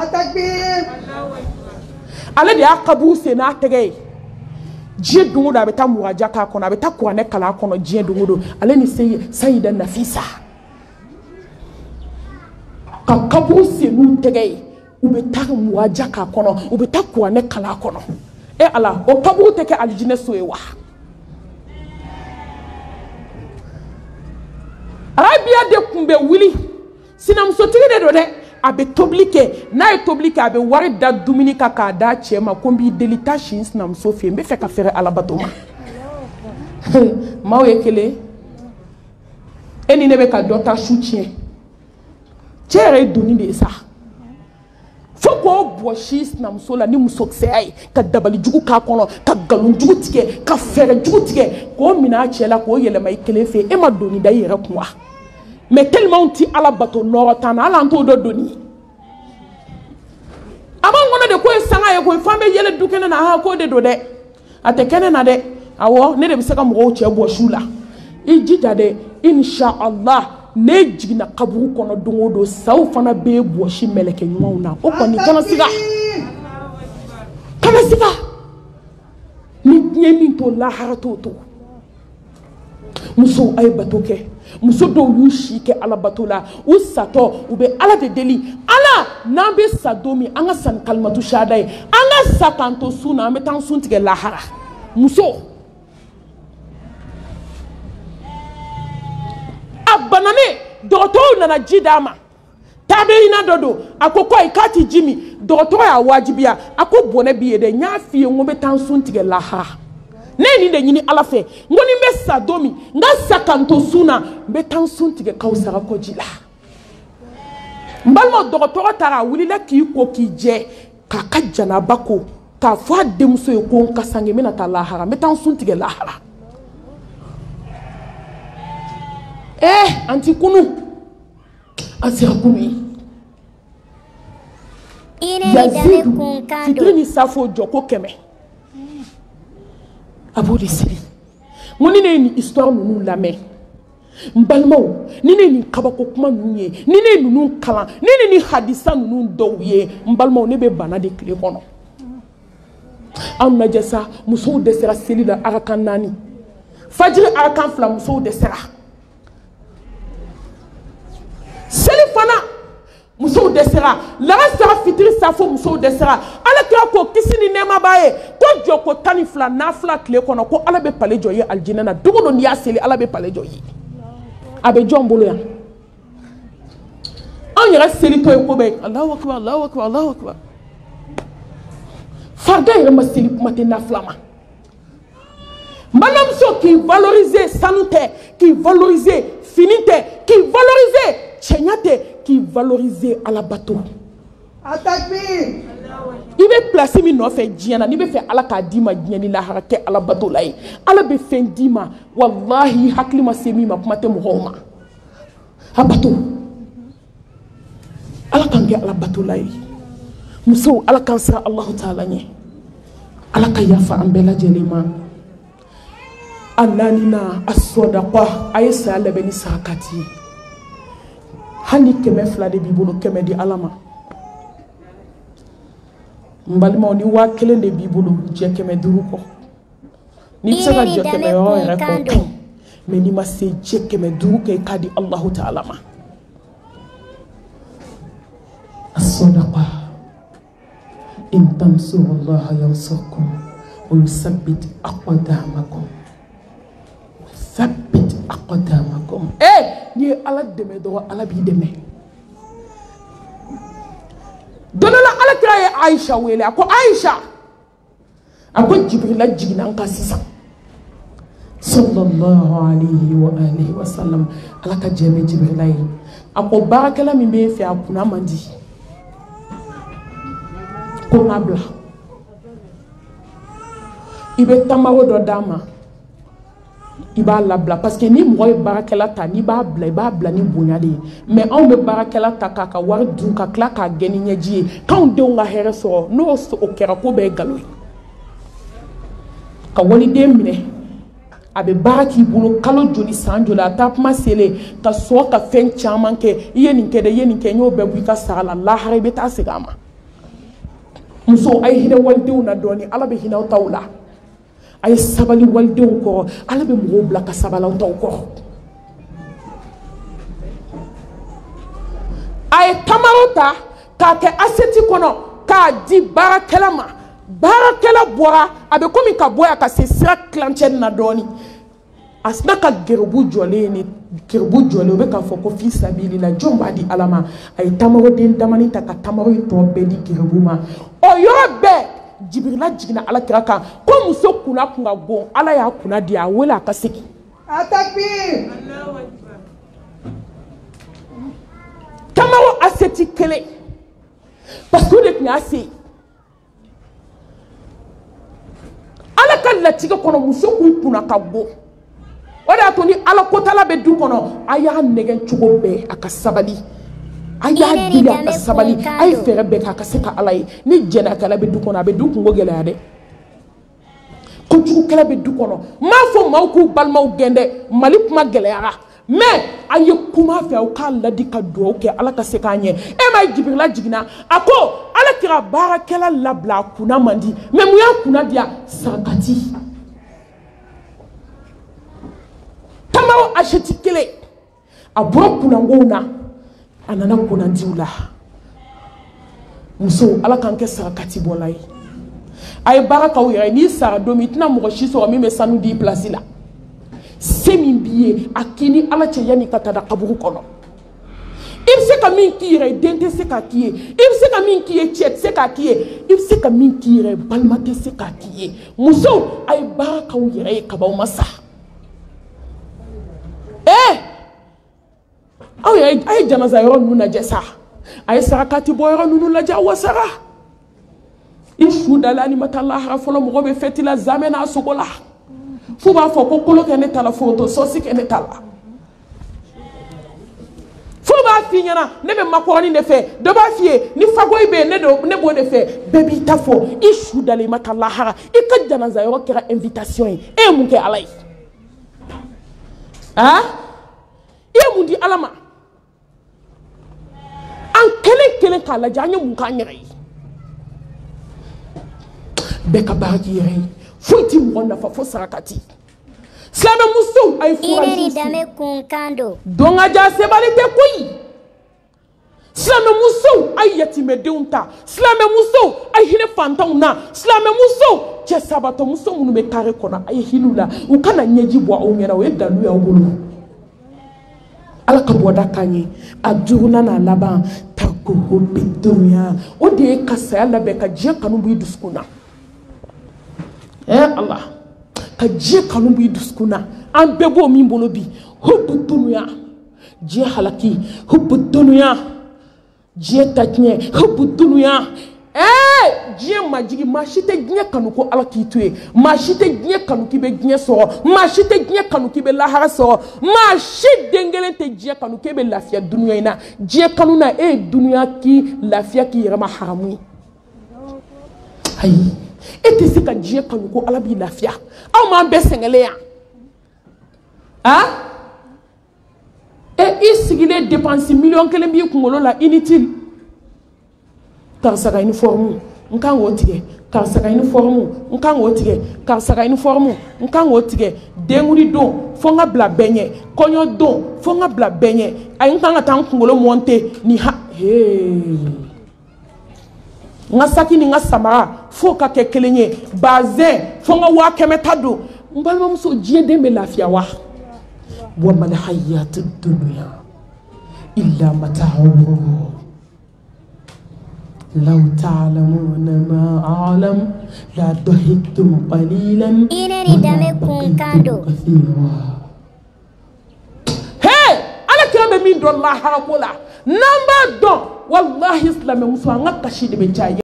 ale de y'a kaburu sen n'a tɛgɛ ye diɲɛ don o don a bɛ taa muraja k'a kɔnɔ a bɛ taa kuranɛ kalan a kɔnɔ diɲɛ don o don ale ni Sayida Nafisa ka kaburu sen n'u tɛgɛ ye u bɛ taa muraja k'a kɔnɔ u bɛ taa kuranɛ kalan a kɔnɔ Ala o kaburu tɛ kɛ alijinɛ so ye wa Arabiya de tun bɛ wuli sinamusotigi de don dɛ a bɛ tobili kɛ n'a ye tobili kɛ a bɛ wari da dumuni kan k'a d'a cɛ ma ko n b'i deli taa si n sinamuso fɛ yen n bɛ fɛ ka fɛrɛ alabato ma maaw ye kelen e ni ne bɛ ka dɔ ta su tiɲɛ cɛ yɛrɛ ye doni de ye sa fo k'o bɔsi sinamuso la ni musokisɛya ye ka dabalijugu k'a kɔnɔ ka nkalonjugu tigɛ ka fɛɛrɛjugu tigɛ k'o minɛ a cɛ la k'o yɛlɛma i kelen fɛ e ma doni da i yɛrɛ kun wa mais tellement ti ala bato nɔrɔ tan na ala an t'o dɔ doni a b'an kɔnɔ de ko ye sanga ye ko fan bɛ yɛlɛ du kɛnɛ na k'o de don dɛ a tɛ kɛnɛ na dɛ awɔ ne de bɛ se ka mɔgɔw cɛ bɔ su la i jija dɛ inshallah ne jiginna kaburu kɔnɔ don o don saw fana bɛ bɔsi mɛlɛkɛ ɲumanw na o kɔni kana siga ni diɲɛ min to lahara t'o to musow a ye bato kɛ muso dɔw y'u si kɛ ala bato la u satɔ u bɛ ala de deli ala n'an bɛ sa don min an ka sa ni kalimatu shahada ye an ka sa k'an to sun na an bɛ taa sun tigɛ lahara muso a bananen dɔgɔtɔrɔw nana ji d'a ma taabirina dɔ don a ko ayi k'a tɛ ji min dɔgɔtɔrɔ y'a wajibiya a ko bɔnɛ b'i ye dɛ n y'a f'i ye n ko n bɛ taa sun tigɛ lahara ne ye nin de ɲini ala fɛ n ko ni n bɛ sa don min n ka sa k'an to sun na n bɛ taa sun tigɛ Kawusara kɔji la n balimaw dɔgɔtɔrɔ taara a wulila k'i ko k'i jɛ k'a ka janaba ko k'a fɔ a denmuso ye ko n ka sange n bɛna taa lahara n bɛ taa sun tigɛ lahara an ti kunu an sera kunu ye Yazidu fitiri ni safo jɔ ko 100 a b'o de siri n ko ni ne ye nin histoire ninnu lamɛn n balimaw ni ne ye nin kabako kuma ninnu ye ni ne ye ninnu kalan ni ne ni hadisa ninnu dɔw ye n balimaw ne bɛ bana de tile kɔnɔ anw lajɛ sa musow dɛsɛra seli la arakan 4 fajiri arakan 2 musow dɛsɛra seli fana musow dɛsɛra laga sara fitiri safo musow dɛsɛra ala kira ko kisi ni nɛɛma b'a ye ko jɔ ko 12 nafila tile kɔnɔ ko ala bɛ pale jɔ ye alijinɛ na dogo don n'i y'a seli ala bɛ pale jɔ ye a bɛ jɔn bolo yan anw yɛrɛ seli tɔ ye ko bɛɛ Allahu akbar Allahu akbar Allahu akbar farida yɛrɛ ma seli kuma tɛ nafila ma n balimamuso k'i valoriser sanu tɛ k'i valoriser fini tɛ k'i valoriser cɛɲa tɛ k'i valoriser alabato i bɛ place min nɔfɛ diɲɛ na n'i bɛ fɛ ala k'a d'i ma diɲɛ ni lahara kɛ alabato la ye ala bɛ fɛn d'i ma wallahi hakili ma se min ma kuma tɛ mɔgɔw ma a bato ala k'an kɛ alabato la ye musow ala k'an siran Allahu taala ɲɛ ala ka yafa an bɛɛ lajɛlen ma a 4nan a sɔdaqa a ye saya labɛn ni sarakati ye hali 200 de b'i bolo 100 di ala ma n balimaw ni 1000 de b'i bolo jɛ 500 kɔ n'i bɛ se ka jɛ 100 yɛrɛ kɔ kan mais n'i ma se jɛ 500 kɛ i k'a di Allahu taala ma as-sadaqa in tansurullaha yansurkum wa yusabbit aqdamakum thabbit aqdamakum ni ala dɛmɛ dɔrɔn ala b'i dɛmɛ don dɔ la ala kira ye Aisha wele a ko Aisha a ko Jibrila jiginna n kan sisan sallallahu alayhi wa alihi wa sallam ala ka jɛ bɛ Jibrila ye a ko baarakɛla min bɛ fɛ a kunna man di ko n ka bila i bɛ tamaro dɔ d'a ma i b'a labila parce que ni mɔgɔ ye baarakɛla ta n'i b'a bila i b'a bila ni bonya de ye mais anw bɛ baarakɛla ta k'a ka wari dun ka tila k'a gɛn ni ɲɛji ye k'anw denw ka hɛrɛ sɔrɔ n'o o kɛra ko bɛɛ ye nkalon ye ka waliden minɛ a bɛ baara k'i bolo kalo joli san joli a taa kuma selen ka sɔrɔ ka fɛn caman kɛ i ye nin kɛ dɛ i ye nin kɛ n y'o bɛɛ bɔ i ka sara la lahara i bɛ taa segin a ma muso ay hina walidenw na dɔɔni ala bɛ hinɛ aw taw la a ye sabali walidenw kɔrɔ ala bɛ mɔgɔw bila ka sabali aw taw kɔrɔ a ye tamaro ta k'a kɛ aseti kɔnɔ k'a di baarakɛla ma baarakɛla bɔra a bɛ komi ka bɔ yan ka se sira kilancɛ na dɔɔni a sina ka gɛrɛbu jɔlen ni gɛrɛbu jɔlen o bɛ k'a fɔ ko fi sabili la jɔn b'a di ala ma a ye tamaroden damani ta ka tamaro in tɔ bɛɛ di gɛrɛbu ma o yɔrɔ bɛɛ jibirila jiginna ala kira kan ko muso kunna kun ka bon ala y'a kunna di a wele a ka segin tamaro aseti kelen parce que o de tun y'a se ala ka latigɛ kɔnɔ muso kun kunna ka bon o de y'a to ni ala kotala bɛ du kɔnɔ a y'a nɛgɛ cogo bɛɛ a ka sabali a y'a dili a ka sabali a ye fɛɛrɛ bɛɛ k'a ka se ka ala ye ni jɛnɛkɛla bɛ du kɔnɔ a bɛ du kungo gɛlɛya dɛ kojugukɛla bɛ du kɔnɔ n m'a fɔ maaw k'u balimaw gɛn dɛ mali kuma gɛlɛyara mais a ye kuma fɛ aw k'a ladi ka dugawu kɛ ala ka se k'a ɲɛ e ma ye jibirila jiginna a ko ala kira baarakɛla labila a kunna man di mais mun y'a kunna diya sarakati tamaro aseti kelen a bɔra kunnangow na a nana kunnandiw la muso ala k'an kɛ sarakati bɔla ye a ye baara k'aw yɛrɛ n'i sara don min i tɛna mɔgɔ si sɔrɔ min bɛ sanu di place la se min b'i ye a k'i ni ala cɛ yanni ka taa da kaburu kɔnɔ i bɛ se ka min k'i yɛrɛ den tɛ se k'a k'i ye i bɛ se ka min k'i ye cɛ tɛ se k'a k'i ye i bɛ se ka min k'i yɛrɛ balima tɛ se k'a k'i ye musow a ye baara k'aw yɛrɛ ye kabaw ma sa aw yɛrɛ a ye janaza yɔrɔ ninnu lajɛ sa a ye sarakati bɔ yɔrɔ ninnu lajɛ aw wasara i su dala ni ma taa lahara fɔlɔ mɔgɔ bɛ fɛti la zamɛ n'a sogo la fo b'a fɔ ko kolo kɛ ne ta la foto sɔsi kɛ ne ta la fo b'a f'i ɲɛna ne bɛ makɔrɔni de fɛ dɔ b'a f'i ye ni fagoyi bɛ yen ne b'o de fɛ bɛɛ b'i ta fɔ i su dala i ma taa lahara i ka janaza yɔrɔ kɛra invitation ye e ye mun kɛ ala ye i ye mun di ala ma an kelen kelen k'a lajɛ an ye mun k'an yɛrɛ ye bɛɛ ka baara k'i yɛrɛ ye foyi ti mɔgɔ nafa fo sarakati silamɛ musow a ye furaji don ka ja sebali tɛ koyi silamɛ musow a ye yatimɛdenw ta silamɛ musow a ye hinɛ fantanw na silamɛ musow cɛ sabatɔ muso minnu bɛ kare kɔnɔ a ye hinɛ la u kana ɲɛji bɔ aw ɲɛna o ye dalu y'aw bolo ala ka bɔda k'an ye a jugunan n'a laban takoho bedonya o de ye ka saya labɛn ka diɲɛ kanu b'i dusukun na ala ka diɲɛ kanu b'i dusukun na an bɛɛ b'o min bolo bi hubu dunuya diɲɛ halaki hubu dunuya diɲɛ ta tiɲɛ hubu dunuya diɲɛ majigi maa si tɛ diɲɛ kanu ko ala k'i to ye maa si tɛ diɲɛ kanu k'i bɛ diɲɛ sɔrɔ maa si tɛ diɲɛ kanu k'i bɛ lahara sɔrɔ maa si den kelen tɛ diɲɛ kanu k'e bɛ lafiya dunuya in na diɲɛ kanu na e ye dunuya k'i lafiya k'i yɛrɛ ma haramu ye ayi e tɛ se ka diɲɛ kanu ko ala b'i lafiya aw m'an bɛɛ sɛgɛnlen yan i sigilen dépense miliyɔn kelen b'i kunkolo la inutile karisa ka uniforme n kan k'o tigɛ karisa ka uniforme n kan k'o tigɛ karisa ka uniforme n kan k'o tigɛ denkuli don fo n ka bila bɛɛ ɲɛ kɔɲɔ don fo n ka bila bɛɛ ɲɛ ayi n kan ka taa n kunkolo monter ni ha n ka saki ni n ka samara fo ka kɛ kelen ye bazin fo n ka 100 ta don n balimamuso diɲɛ den bɛ lafiya wa wa mal hayatu dunya illa mata'u لو تعلمون ما أعلم لا ضحكتم قليلا ولبكيتم كثيرا هاي أنا كلام من دون الله حرام ولا نمبر دون والله إسلام مسوى نقشي دي بجاي